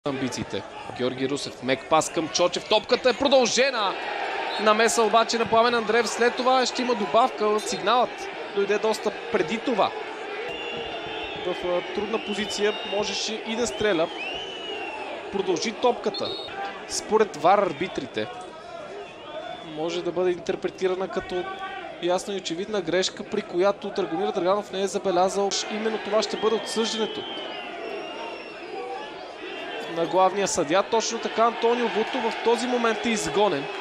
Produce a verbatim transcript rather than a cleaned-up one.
амбициите. Георги Русев, мек пас към Чочев, топката е продължена. Намеса обаче на Пламен Андреев, след това ще има добавка. Сигналът дойде доста преди това. В трудна позиция можеше и да стреля. Продължи топката. Според ВАР арбитрите може да бъде интерпретирана като ясна и очевидна грешка, при която Драгомир Драганов не е забелязал. Именно това ще бъде отсъждането на главния съдия. Точно така Антонио Вуто в този момент е изгонен.